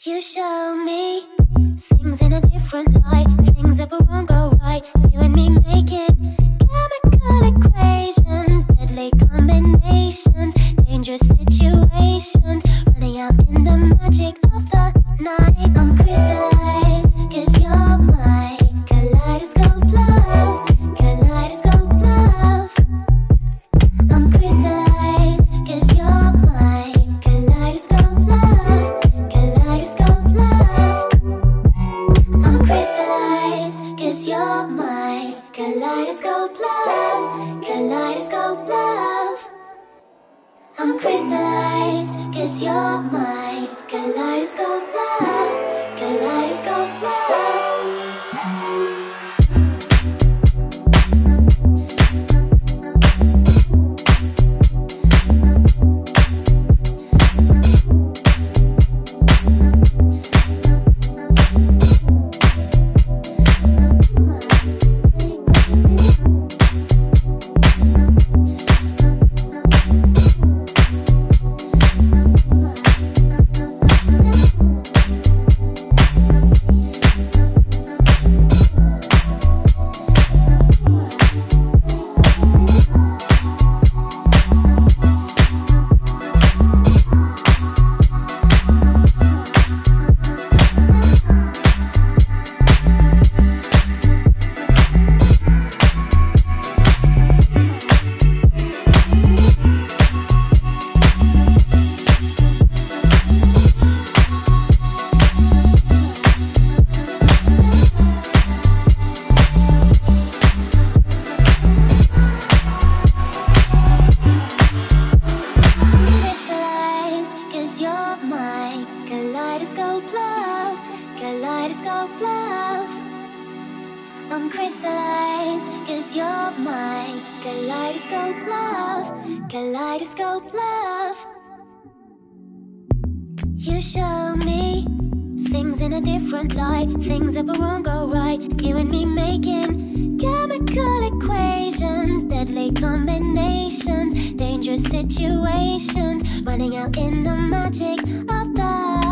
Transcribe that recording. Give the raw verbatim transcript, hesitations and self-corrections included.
You show me things in a different light, things that won't go right. You and me making chemical equations, deadly combinations, dangerous situations, running out in the magic of the night. I'm crystallized, cause you're my kaleidoscope love, kaleidoscope love. I'm crystallized, cause you're my kaleidoscope love, kaleidoscope love. I'm crystallized, cause you're my kaleidoscope love, kaleidoscope love. I'm crystallized, cause you're my kaleidoscope love, kaleidoscope love. Kaleidoscope love, kaleidoscope love. I'm crystallized, cause you're my kaleidoscope love, kaleidoscope love. You show me things in a different light, things that won't go right. You and me making chemical equations, deadly combinations, dangerous situations, running out in the magic of the